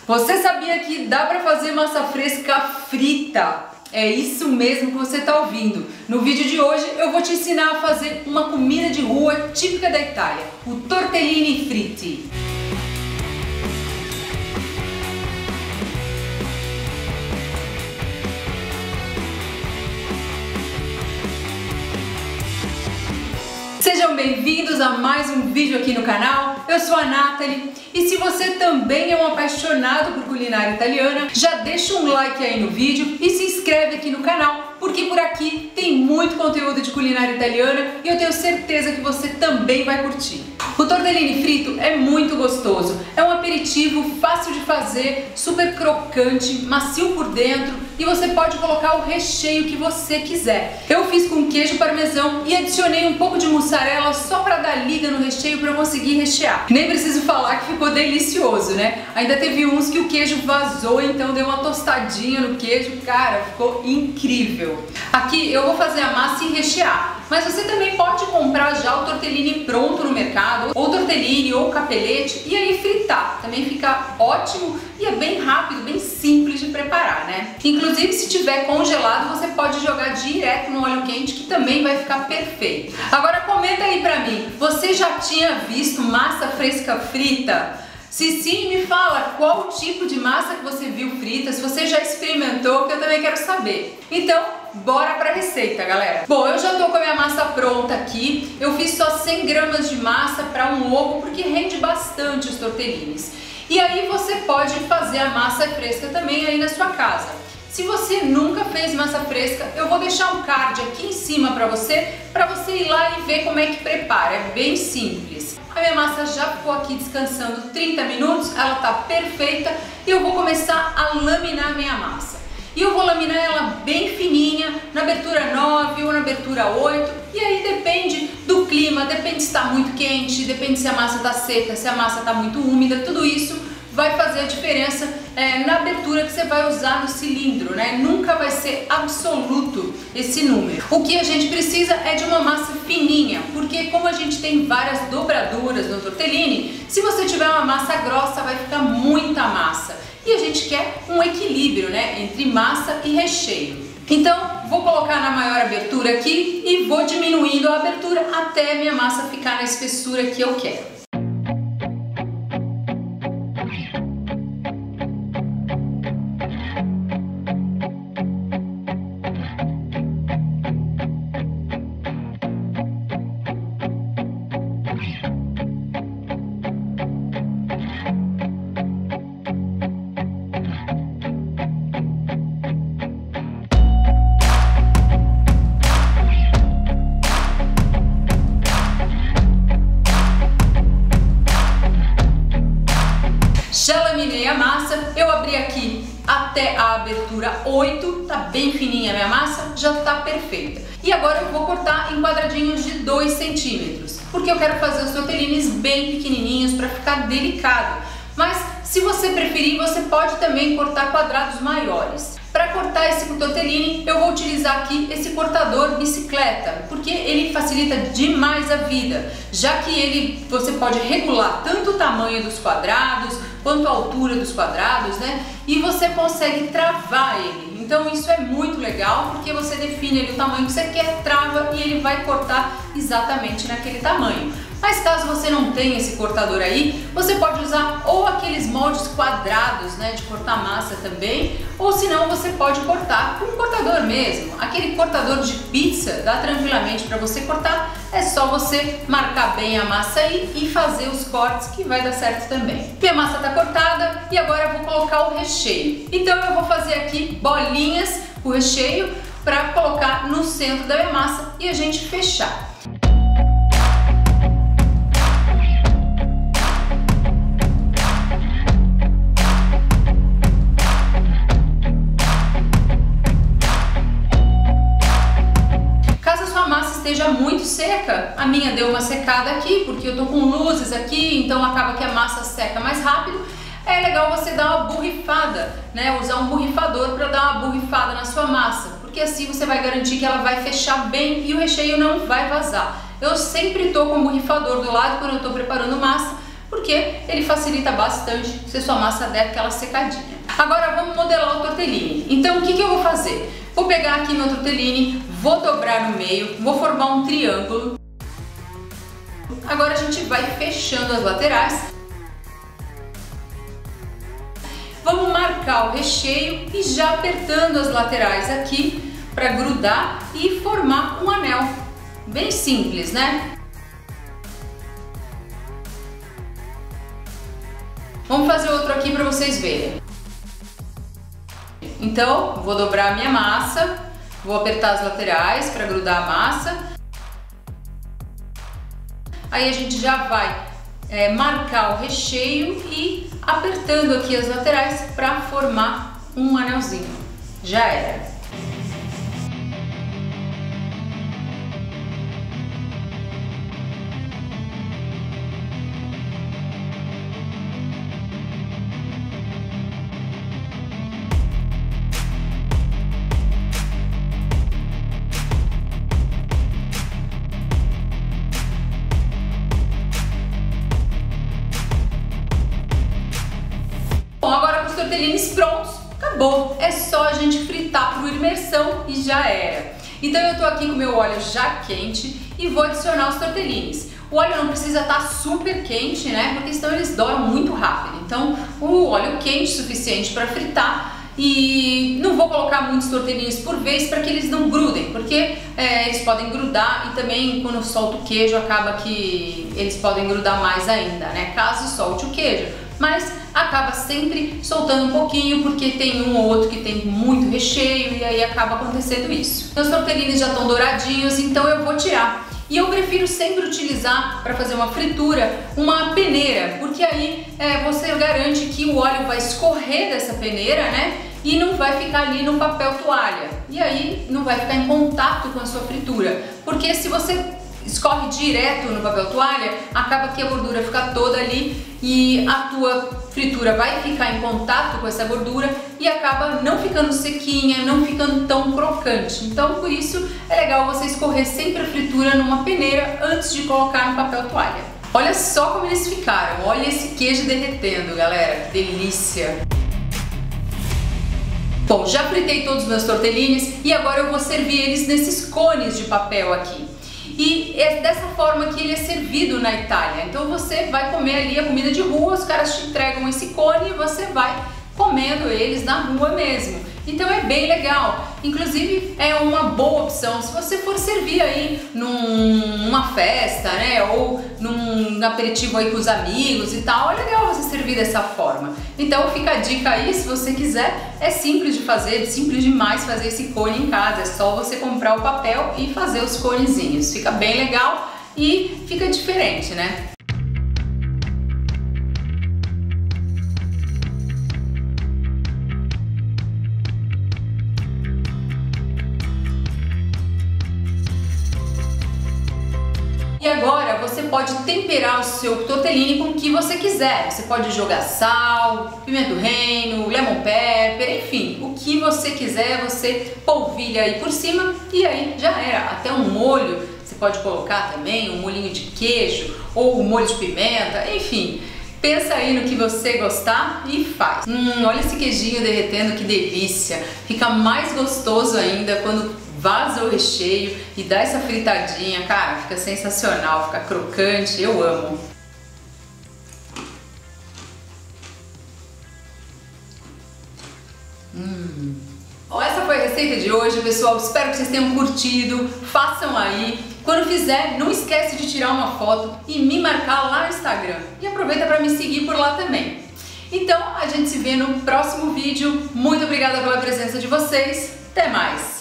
Você sabia que dá para fazer massa fresca frita? É isso mesmo que você está ouvindo. No vídeo de hoje eu vou te ensinar a fazer uma comida de rua típica da Itália, o tortellini fritti. Sejam bem-vindos a mais um vídeo aqui no canal. Eu sou a Nathalie e se você também é um apaixonado por culinária italiana, já deixa um like aí no vídeo e se inscreve aqui no canal, porque por aqui tem muito conteúdo de culinária italiana e eu tenho certeza que você também vai curtir. O tortellini frito é muito gostoso, é um aperitivo fácil de fazer, super crocante, macio por dentro e você pode colocar o recheio que você quiser. Eu fiz com queijo parmesão e adicionei um pouco de mussarela só para dar liga no recheio para eu conseguir rechear. Nem preciso falar que ficou delicioso, né? Ainda teve uns que o queijo vazou, então deu uma tostadinha no queijo, cara, ficou incrível. Aqui eu vou fazer a massa e rechear, mas você também pode comprar já o tortellini pronto no mercado, ou tortellini ou capelete, e aí fritar. Também fica ótimo e é bem rápido, bem simples de preparar, né? Inclusive, se tiver congelado, você pode jogar direto no óleo quente, que também vai ficar perfeito. Agora comenta aí pra mim, você já tinha visto massa fresca frita? Se sim, me fala qual tipo de massa que você viu frita, se você já experimentou, que eu também quero saber. Então, bora pra receita, galera. Bom, eu já tô com a minha massa pronta aqui. Eu fiz só 100 gramas de massa para um ovo, porque rende bastante os tortellinis. E aí você pode fazer a massa fresca também aí na sua casa. Se você nunca fez massa fresca, eu vou deixar um card aqui em cima para você ir lá e ver como é que prepara. É bem simples. A minha massa já ficou aqui descansando 30 minutos, ela tá perfeita e eu vou começar a laminar a minha massa. E eu vou laminar ela bem fininha, na abertura 9 ou na abertura 8, e aí depende do clima, depende se está muito quente, depende se a massa está seca, se a massa está muito úmida, tudo isso vai fazer a diferença na abertura que você vai usar no cilindro, né? Nunca vai ser absoluto esse número. O que a gente precisa é de uma massa fininha, porque como a gente tem várias dobraduras no tortellini, se você tiver uma massa grossa vai ficar muita massa. E a gente quer um equilíbrio, né, entre massa e recheio. Então, vou colocar na maior abertura aqui e vou diminuindo a abertura até a minha massa ficar na espessura que eu quero. Já laminei a massa, eu abri aqui até a abertura 8, tá bem fininha a minha massa, já tá perfeita. E agora eu vou cortar em quadradinhos de 2 centímetros, porque eu quero fazer os tortellinis bem pequenininhos para ficar delicado. Mas se você preferir, você pode também cortar quadrados maiores. Para cortar esse tortellini, eu vou utilizar aqui esse cortador bicicleta, porque ele facilita demais a vida, já que você pode regular tanto o tamanho dos quadrados, quanto a altura dos quadrados, né? E você consegue travar ele. Então isso é muito legal, porque você define ali o tamanho que você quer, trava e ele vai cortar exatamente naquele tamanho. Mas caso você não tenha esse cortador aí, você pode usar ou aqueles moldes quadrados, né, de cortar massa também, ou se não você pode cortar com um cortador mesmo. Aquele cortador de pizza dá tranquilamente para você cortar, é só você marcar bem a massa aí e fazer os cortes que vai dar certo também. Minha massa tá cortada e agora eu vou colocar o recheio. Então eu vou fazer aqui bolinhas, o recheio, para colocar no centro da minha massa e a gente fechar. Esteja muito seca, a minha deu uma secada aqui, porque eu tô com luzes aqui, então acaba que a massa seca mais rápido. É legal você dar uma borrifada, né? Usar um borrifador para dar uma borrifada na sua massa, porque assim você vai garantir que ela vai fechar bem e o recheio não vai vazar. Eu sempre tô com o borrifador do lado quando eu tô preparando massa, porque porque ele facilita bastante se a sua massa der aquela secadinha. Agora vamos modelar o tortellini. Então o que eu vou fazer? Vou pegar aqui meu tortellini, vou dobrar no meio, vou formar um triângulo. Agora a gente vai fechando as laterais. Vamos marcar o recheio e já apertando as laterais aqui para grudar e formar um anel. Bem simples, né? Vamos fazer outro aqui para vocês verem. Então, vou dobrar a minha massa, vou apertar as laterais para grudar a massa. Aí a gente já vai marcar o recheio e apertando aqui as laterais para formar um anelzinho. Já era. Bom, agora com os tortellinis prontos, acabou. É só a gente fritar por imersão e já era. Então eu tô aqui com o meu óleo já quente e vou adicionar os tortellinis. O óleo não precisa estar super quente, né? Porque senão eles douram muito rápido. Então o óleo quente suficiente para fritar. E não vou colocar muitos tortellinis por vez para que eles não grudem, porque eles podem grudar e também quando solta o queijo acaba que eles podem grudar mais ainda, né? Caso solte o queijo. Mas acaba sempre soltando um pouquinho porque tem um ou outro que tem muito recheio e aí acaba acontecendo isso. Meus tortellinis já estão douradinhos, então eu vou tirar. E eu prefiro sempre utilizar para fazer uma fritura uma peneira, porque aí você garante que o óleo vai escorrer dessa peneira, né? E não vai ficar ali no papel toalha. E aí não vai ficar em contato com a sua fritura, porque se você escorre direto no papel toalha, acaba que a gordura fica toda ali e a tua fritura vai ficar em contato com essa gordura e acaba não ficando sequinha, não ficando tão crocante. Então por isso é legal você escorrer sempre a fritura numa peneira antes de colocar no papel toalha. Olha só como eles ficaram, olha esse queijo derretendo, galera, delícia! Bom, já fritei todos os meus tortellinis e agora eu vou servir eles nesses cones de papel aqui. E é dessa forma que ele é servido na Itália. Então você vai comer ali a comida de rua, os caras te entregam esse cone e você vai comendo eles na rua mesmo. Então é bem legal. Inclusive é uma boa opção se você for servir aí numa festa, né? Ou num aperitivo aí com os amigos e tal. É legal você servir dessa forma. Então fica a dica aí, se você quiser. É simples de fazer, simples demais fazer esse cone em casa. É só você comprar o papel e fazer os conezinhos. Fica bem legal e fica diferente, né? E agora você pode temperar o seu tortellini com o que você quiser. Você pode jogar sal, pimenta do reino, lemon pepper, enfim, o que você quiser, você polvilha aí por cima e aí já era. Até um molho você pode colocar também, um molhinho de queijo ou um molho de pimenta, enfim. Pensa aí no que você gostar e faz. Olha esse queijinho derretendo, que delícia! Fica mais gostoso ainda quando vaza o recheio e dá essa fritadinha, cara, fica sensacional, fica crocante, eu amo. Bom, essa foi a receita de hoje, pessoal, espero que vocês tenham curtido, façam aí. Quando fizer, não esquece de tirar uma foto e me marcar lá no Instagram. E aproveita para me seguir por lá também. Então, a gente se vê no próximo vídeo. Muito obrigada pela presença de vocês. Até mais!